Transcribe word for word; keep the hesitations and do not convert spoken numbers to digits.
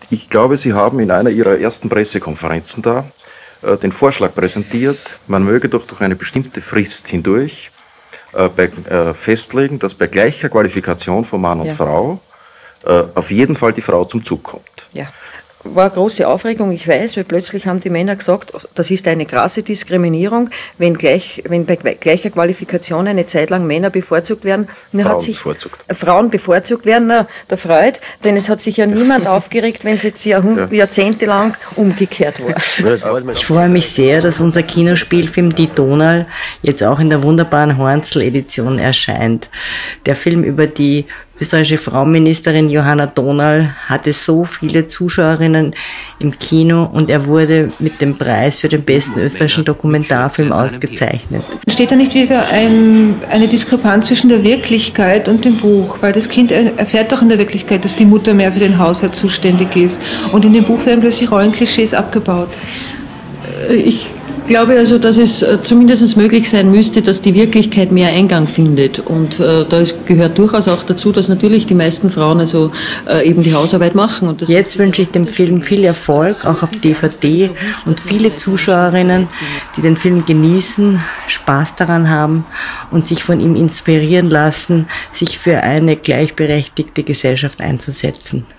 Ich glaube, Sie haben in einer Ihrer ersten Pressekonferenzen da äh, den Vorschlag präsentiert, man möge doch durch eine bestimmte Frist hindurch äh, bei, äh, festlegen, dass bei gleicher Qualifikation von Mann und ja. Frau äh, auf jeden Fall die Frau zum Zug kommt. Ja. War eine große Aufregung, ich weiß, weil plötzlich haben die Männer gesagt, das ist eine krasse Diskriminierung, wenn, gleich, wenn bei gleicher Qualifikation eine Zeit lang Männer bevorzugt werden. Frauen hat sich, bevorzugt. Äh, Frauen bevorzugt werden, na, der Freud, denn es hat sich ja niemand aufgeregt, wenn es jetzt Jahrhunderte, ja. jahrzehntelang umgekehrt war. Ich freue mich sehr, dass unser Kinospielfilm Die Donau jetzt auch in der wunderbaren Hornzl-Edition erscheint. Der Film über die österreichische Frauenministerin Johanna Donau hatte so viele Zuschauerinnen im Kino und er wurde mit dem Preis für den besten österreichischen Dokumentarfilm ausgezeichnet. Steht da nicht wieder ein, eine Diskrepanz zwischen der Wirklichkeit und dem Buch? Weil das Kind erfährt doch in der Wirklichkeit, dass die Mutter mehr für den Haushalt zuständig ist. Und in dem Buch werden plötzlich Rollenklischees abgebaut. Ich Ich glaube also, dass es zumindest möglich sein müsste, dass die Wirklichkeit mehr Eingang findet. Und äh, da ist, gehört durchaus auch dazu, dass natürlich die meisten Frauen also äh, eben die Hausarbeit machen. Und das Jetzt wünsche ich dem Film viel Erfolg, auch auf D V D und viele Zuschauerinnen, die den Film genießen, Spaß daran haben und sich von ihm inspirieren lassen, sich für eine gleichberechtigte Gesellschaft einzusetzen.